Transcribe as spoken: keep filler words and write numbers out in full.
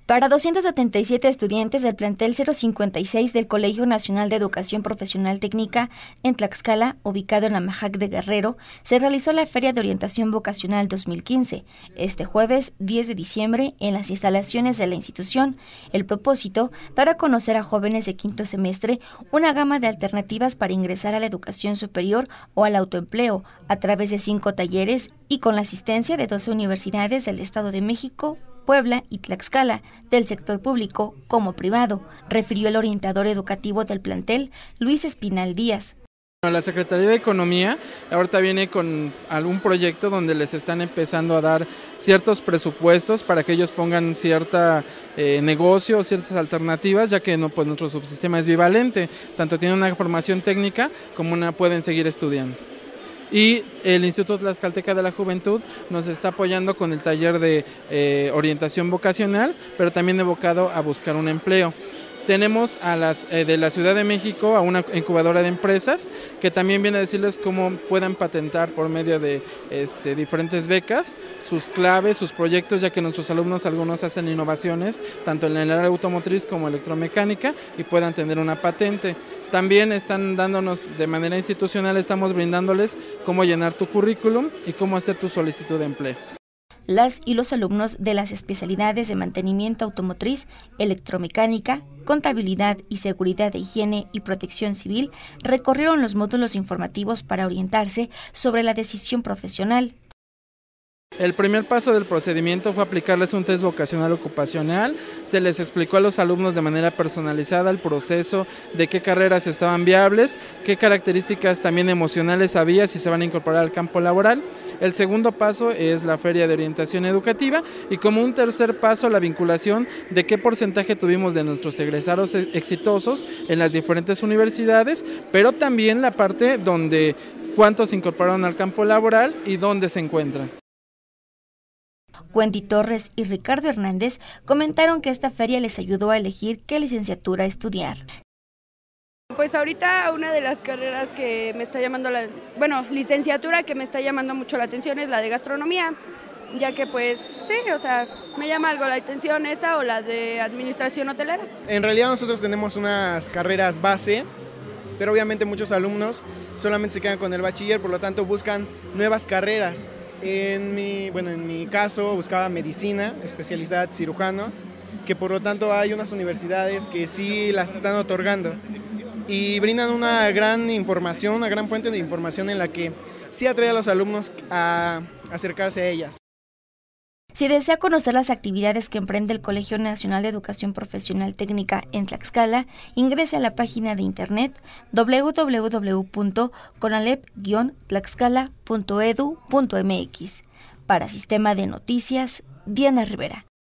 Para doscientos setenta y siete estudiantes del plantel cero cincuenta y seis del Colegio Nacional de Educación Profesional Técnica en Tlaxcala, ubicado en Amajac de Guerrero, se realizó la Feria de Orientación Vocacional dos mil quince, este jueves diez de diciembre en las instalaciones de la institución. El propósito, dar a conocer a jóvenes de quinto semestre una gama de alternativas para ingresar a la educación superior o al autoempleo a través de cinco talleres y con la asistencia de doce universidades del Estado de México, Puebla y Tlaxcala, del sector público como privado, refirió el orientador educativo del plantel, Luis Espinal Díaz. La Secretaría de Economía ahorita viene con algún proyecto donde les están empezando a dar ciertos presupuestos para que ellos pongan cierta eh, negocio o ciertas alternativas, ya que no, pues nuestro subsistema es bivalente, tanto tienen una formación técnica como una pueden seguir estudiando. Y el Instituto Tlaxcalteca de la Juventud nos está apoyando con el taller de eh, orientación vocacional, pero también evocado a buscar un empleo. Tenemos a las eh, de la Ciudad de México a una incubadora de empresas que también viene a decirles cómo puedan patentar por medio de este, diferentes becas sus claves, sus proyectos, ya que nuestros alumnos algunos hacen innovaciones tanto en el área automotriz como electromecánica y puedan tener una patente. También están dándonos de manera institucional, estamos brindándoles cómo llenar tu currículum y cómo hacer tu solicitud de empleo. Las y los alumnos de las especialidades de mantenimiento automotriz, electromecánica, contabilidad y seguridad de higiene y protección civil recorrieron los módulos informativos para orientarse sobre la decisión profesional. El primer paso del procedimiento fue aplicarles un test vocacional ocupacional. Se les explicó a los alumnos de manera personalizada el proceso de qué carreras estaban viables, qué características también emocionales había si se van a incorporar al campo laboral. El segundo paso es la Feria de Orientación Educativa y como un tercer paso la vinculación de qué porcentaje tuvimos de nuestros egresados exitosos en las diferentes universidades, pero también la parte donde cuántos se incorporaron al campo laboral y dónde se encuentran. Wendy Torres y Ricardo Hernández comentaron que esta feria les ayudó a elegir qué licenciatura estudiar. Pues ahorita una de las carreras que me está llamando la, bueno, licenciatura que me está llamando mucho la atención es la de gastronomía, ya que pues sí, o sea, me llama algo la atención esa o la de administración hotelera. En realidad nosotros tenemos unas carreras base, pero obviamente muchos alumnos solamente se quedan con el bachiller, por lo tanto buscan nuevas carreras. En mi, bueno, en mi caso buscaba medicina, especialidad cirujano, que por lo tanto hay unas universidades que sí las están otorgando y brindan una gran información, una gran fuente de información en la que sí atrae a los alumnos a acercarse a ellas. Si desea conocer las actividades que emprende el Colegio Nacional de Educación Profesional Técnica en Tlaxcala, ingrese a la página de internet doble u doble u doble u punto conalep guion tlaxcala punto edu punto m x. Para Sistema de Noticias, Diana Rivera.